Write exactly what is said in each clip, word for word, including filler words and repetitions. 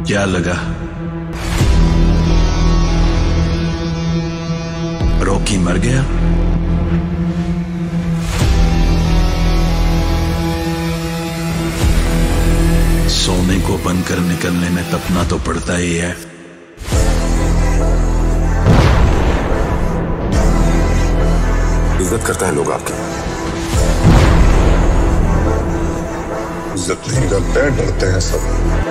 क्या लगा? रॉकी मर गया? सोने को बनकर निकलने में तपना तो पड़ता ही है। इज्जत करता है लोग आपकी। इज्जत नहीं करते हैं, डरते हैं सब।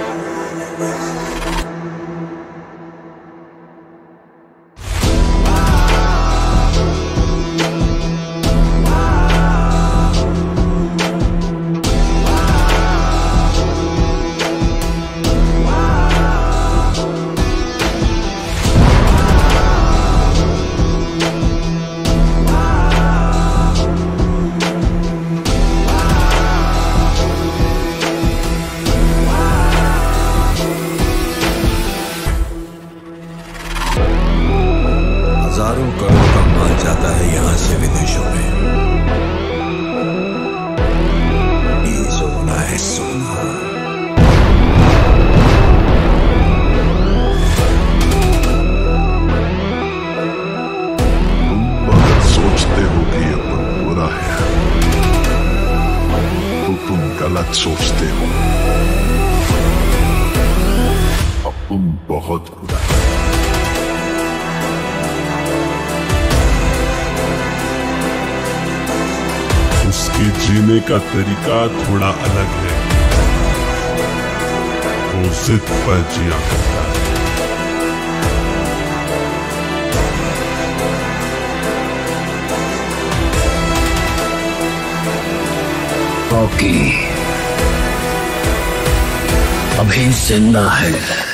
हजारों करोड़ का माल जाता है यहां से विदेशों में। ये सोना है, सोना। तुम बहुत सोचते हो कि ये बहुत बुरा है, तो तुम गलत सोचते हो। अब तुम बहुत बुरा है। उसके जीने का तरीका थोड़ा अलग है। वो जिद पर जिया करता है। रॉकी अभी जिंदा है।